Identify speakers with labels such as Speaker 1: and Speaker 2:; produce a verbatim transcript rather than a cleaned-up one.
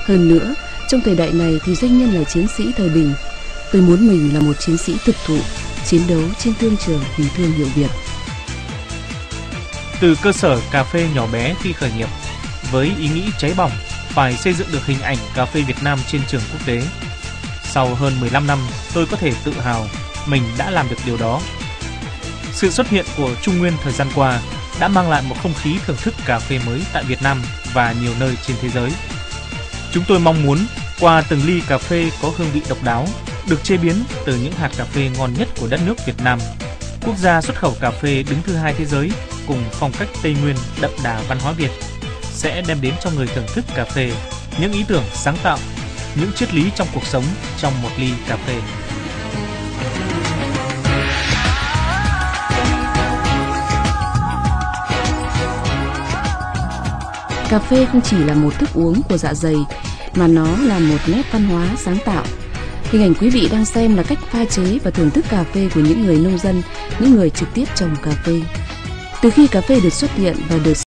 Speaker 1: Hơn nữa, trong thời đại này thì doanh nhân là chiến sĩ thời bình. Tôi muốn mình là một chiến sĩ thực thụ, chiến đấu trên thương trường vì thương hiệu Việt.
Speaker 2: Từ cơ sở cà phê nhỏ bé khi khởi nghiệp, với ý nghĩ cháy bỏng phải xây dựng được hình ảnh cà phê Việt Nam trên trường quốc tế. Sau hơn mười lăm năm, tôi có thể tự hào mình đã làm được điều đó. Sự xuất hiện của Trung Nguyên thời gian qua đã mang lại một không khí thưởng thức cà phê mới tại Việt Nam và nhiều nơi trên thế giới. Chúng tôi mong muốn qua từng ly cà phê có hương vị độc đáo, được chế biến từ những hạt cà phê ngon nhất của đất nước Việt Nam, quốc gia xuất khẩu cà phê đứng thứ hai thế giới cùng phong cách Tây Nguyên đậm đà văn hóa Việt, sẽ đem đến cho người thưởng thức cà phê những ý tưởng sáng tạo, những triết lý trong cuộc sống trong một ly cà phê.
Speaker 1: Cà phê không chỉ là một thức uống của dạ dày, mà nó là một nét văn hóa sáng tạo. Hình ảnh quý vị đang xem là cách pha chế và thưởng thức cà phê của những người nông dân, những người trực tiếp trồng cà phê. Từ khi cà phê được xuất hiện và được